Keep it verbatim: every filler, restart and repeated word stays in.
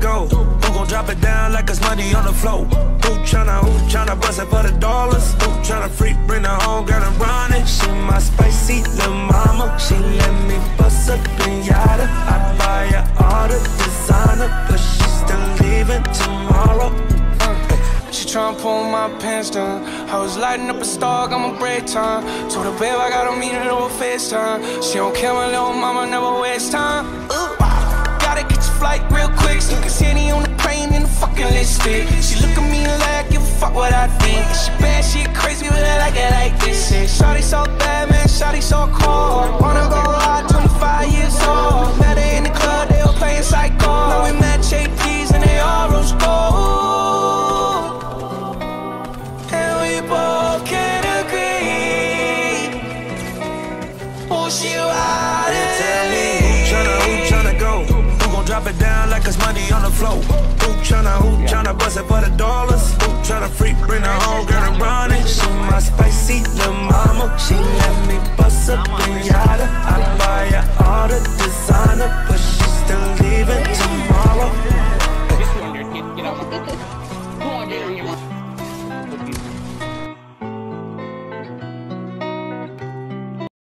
go? Who gon' drop it down like it's money on the floor? Who tryna, who tryna bust it for the dollars? Who tryna freak, bring her home, girl, and run it? She my spicy little mama. She let me bust a pinata. I buy her all the designer, but she still leaving tomorrow. She tryna pull my pants down. I was lighting up a star, got my break time. Told her, babe, I gotta meet her over FaceTime. She don't care, my little mama never waste time. Ooh. Gotta catch a flight real quick, so you can see any on the plane in the fucking lipstick. She look at me like, give a fuck what I think. She bad, she crazy, but I like it like this. Shawty so bad, man, shawty so cold. Wanna go hard, twenty-five years old. Met her in the club, they were playing psycho. Now we match A Ps and they all rose gold. Both can agree. Oh, she ride it. Tell me who tryna, who tryna go? Who gon' drop it down like it's money on the floor? Who tryna, who tryna bust it for the dollars? Who tryna freak, bring her home, girl?